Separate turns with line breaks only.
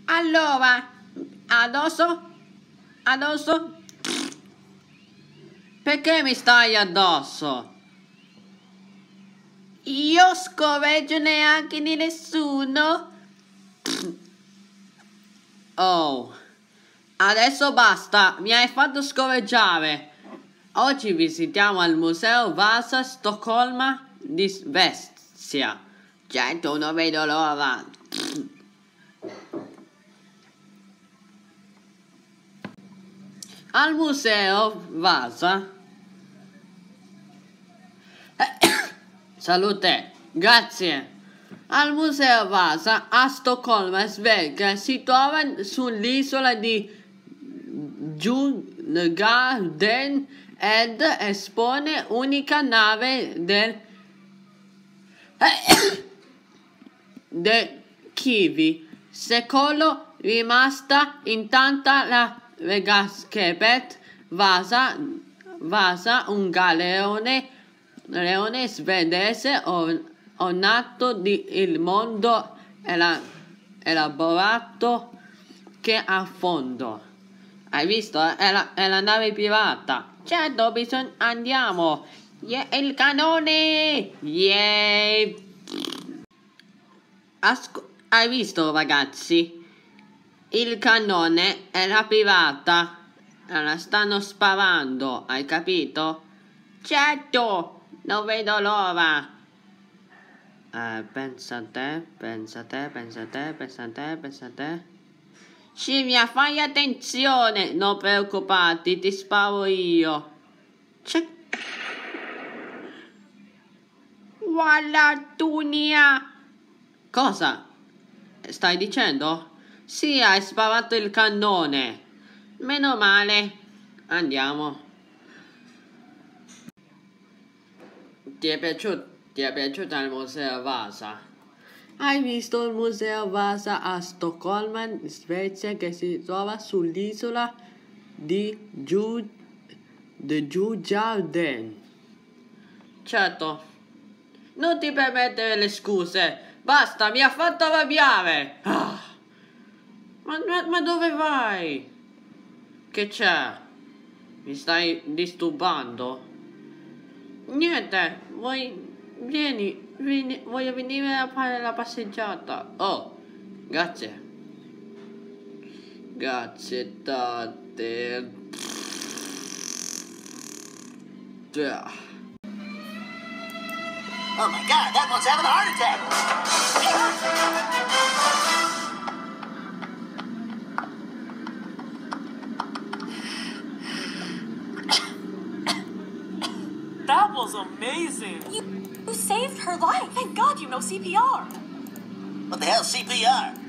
Allora, addosso? Perché mi stai addosso? Io scorreggio neanche di nessuno. Oh, adesso basta, mi hai fatto scorreggiare. Oggi visitiamo il museo Vasa Stoccolma di Svezia. Certo, non vedo l'ora. Al museo Vasa. Salute, grazie. Al museo Vasa a Stoccolma, Svezia, si trova sull'isola di Djurgården ed espone unica nave del Kiwi, secolo rimasta intatta la Regaskepet Vasa, un leone svedese ornato di il mondo elaborato che affondo. Hai visto? È la nave pirata. Certo, andiamo. Yeah, il canone! Yeah! Hai visto, ragazzi? Il cannone è la pirata. La stanno sparando, hai capito? Certo! Non vedo l'ora. Pensa a te. Scimmia, fai attenzione! Non preoccuparti, ti sparo io. Guarda, Tunia! Cosa? Stai dicendo? Sì, hai sparato il cannone. Meno male. Andiamo. Ti è piaciuto il museo Vasa? Hai visto il museo Vasa a Stoccolma, Svezia, che si trova sull'isola di Djurgården? Certo. Non ti permettere le scuse. Basta, mi ha fatto arrabbiare. Ma dove vai? Che c'è? Mi stai disturbando? Niente, voglio venire a fare la passeggiata. Oh, grazie. Grazie tante.
Oh my God, that one's having a heart attack.
That was amazing. You saved her life. Thank God you know CPR.
What the hell's CPR?